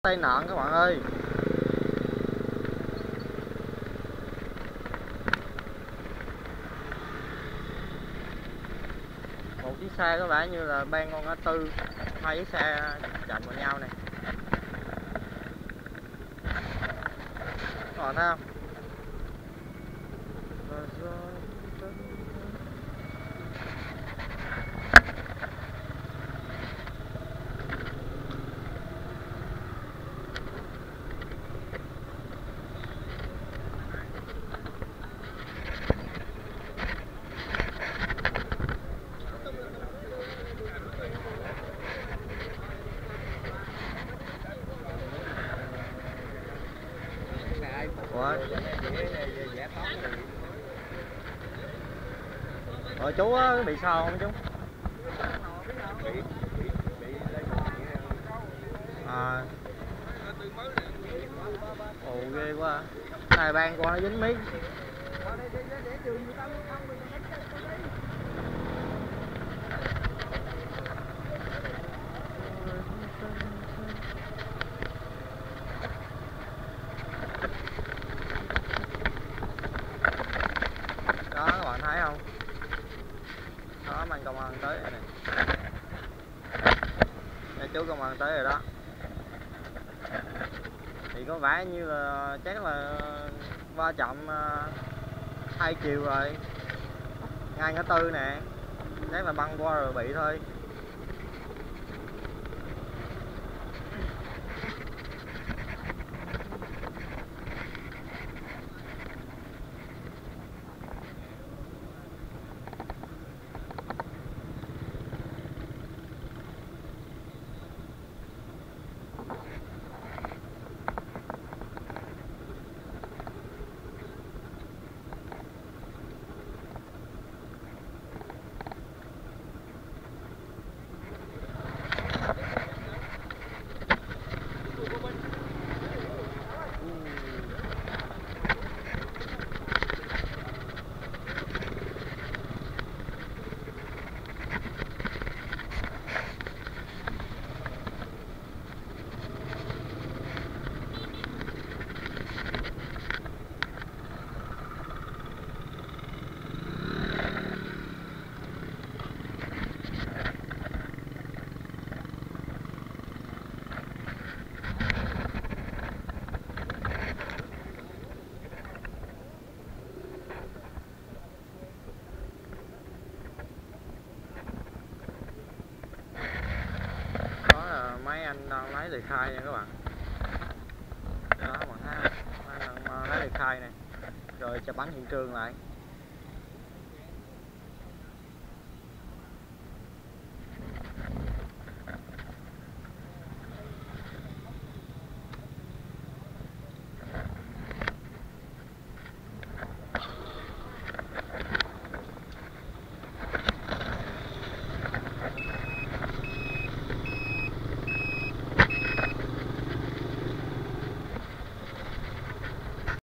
tai nạn các bạn ơi. Một chiếc xe có vẻ như là ban con ngã tư, hai chiếc xe chạm vào nhau này. Các bạn thấy không? Rồi chú á, bị sao không chú? À. Ồ ghê quá. Này ban qua nó dính miếng. Đó các bạn thấy không? Đó mang công an tới rồi nè. Đây, chú công an tới rồi đó. Thì có vẻ như là chắc là va chạm hai chiều rồi, ngay ngã tư nè, chắc là băng qua rồi bị thôi. Mấy anh đang lấy lời khai nha các bạn. Đó các bạn thấy không? Mấy anh đang lấy lời khai nè, rồi chụp ảnh hiện trường lại.